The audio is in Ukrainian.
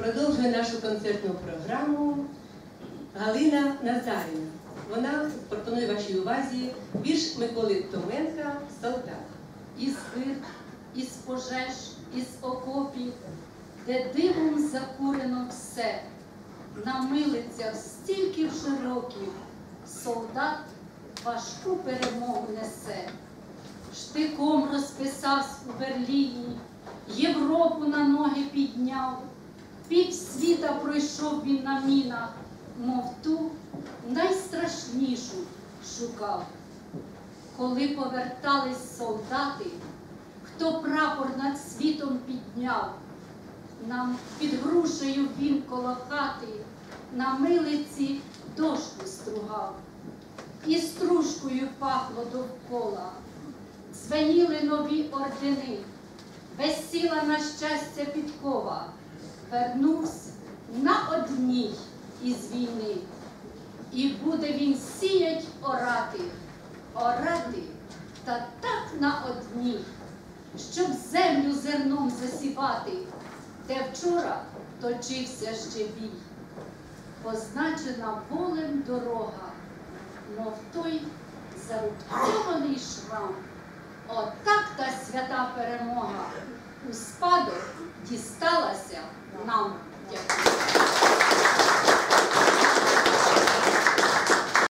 продовжує нашу концертну програму Галина Назаріна. Вона пропонує вашій увазі вірш Миколи Томенка «Солдат». Із гір, із пожеж, із окопів, де димом закурено все, на милицях стільки вже років солдат важку перемогу несе. Штиком розписався у Берліні, Європу на ноги підняв, півсвіта пройшов він на мінах, мов ту найстрашнішу шукав. Коли повертались солдати, хто прапор над світом підняв, нам під грушею він коло хати на милиці дошку стругав. І стружкою пахло довкола, дзвеніли нові ордени, весіла на щастя підкова, вернувся на одній із війни. І буде він сіять орати, та так на одній, щоб землю зерном засівати, де вчора точився ще бій. Позначена болем дорога, мов той зарубцьований шрам. Отак та свята перемога у спадок дісталася нам. Дякую.